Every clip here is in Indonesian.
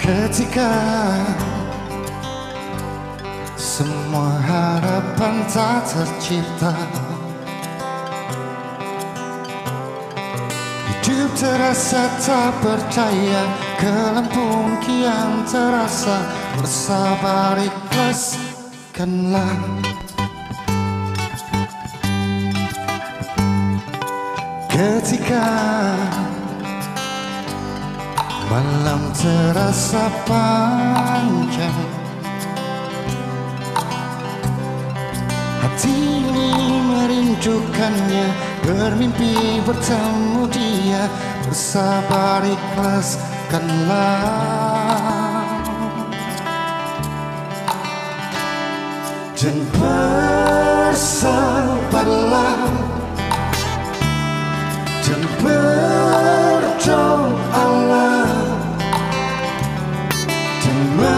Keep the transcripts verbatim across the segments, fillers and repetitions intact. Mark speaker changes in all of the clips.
Speaker 1: Ketika semua harapan tak tercipta, hidup terasa tak berdaya, kelam pun kian terasa. Bersabar ikhlaskanlah. Ketika malam terasa panjang, hati ini merindukannya, bermimpi bertemu dia. Bersabar ikhlaskanlah dan bersabarlah dan berdoalah dan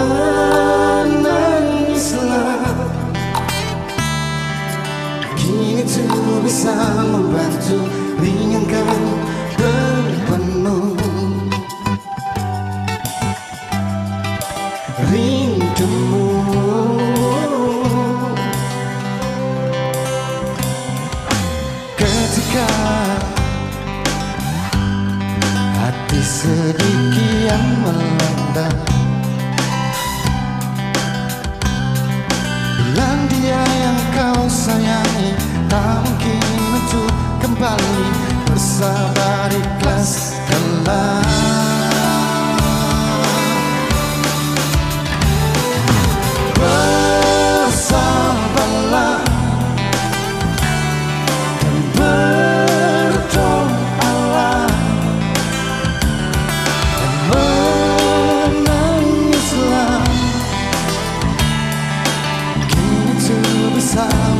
Speaker 1: menangislah. Kini itu bisa membantu ringankan bebanmu. Rindumu ketika hati sedikit melanda, bilang dia yang kau sayangi tak mungkin untuk kembali. Bersabar ikhlaskanlah. Bersabarlah dan berdoalah dan menangislah. Kini itu bisa